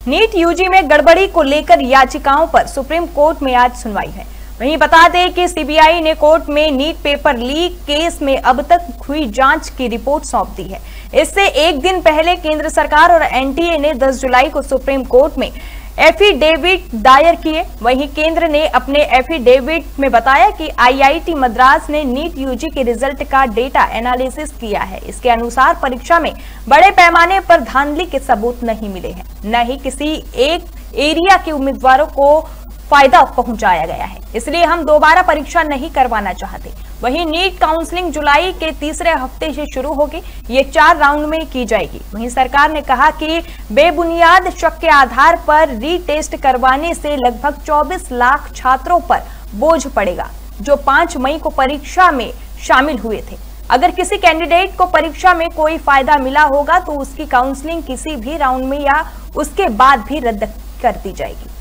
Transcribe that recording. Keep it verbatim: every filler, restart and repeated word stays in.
NEET UG में गड़बड़ी को लेकर याचिकाओं पर सुप्रीम कोर्ट में आज सुनवाई है। वहीं बता दें कि सीबीआई ने कोर्ट में नीट पेपर लीक केस में अब तक हुई जांच की रिपोर्ट सौंप दी है। इससे एक दिन पहले केंद्र सरकार और एनटीए ने दस जुलाई को सुप्रीम कोर्ट में एफिडेविट दायर किए। वहीं केंद्र ने अपने एफिडेविट में बताया कि आईआईटी मद्रास ने नीट यूजी के रिजल्ट का डेटा एनालिसिस किया है। इसके अनुसार परीक्षा में बड़े पैमाने पर धांधली के सबूत नहीं मिले हैं, न ही किसी एक एरिया के उम्मीदवारों को फायदा पहुंचाया गया है, इसलिए हम दोबारा परीक्षा नहीं करवाना चाहते। वहीं नीट काउंसलिंग जुलाई के तीसरे हफ्ते से शुरू होगी, ये चार राउंड में की जाएगी। वहीं सरकार ने कहा कि बेबुनियाद शक के आधार पर रीटेस्ट करवाने से लगभग चौबीस लाख छात्रों पर बोझ पड़ेगा, जो पांच मई को परीक्षा में शामिल हुए थे। अगर किसी कैंडिडेट को परीक्षा में कोई फायदा मिला होगा तो उसकी काउंसलिंग किसी भी राउंड में या उसके बाद भी रद्द कर दी जाएगी।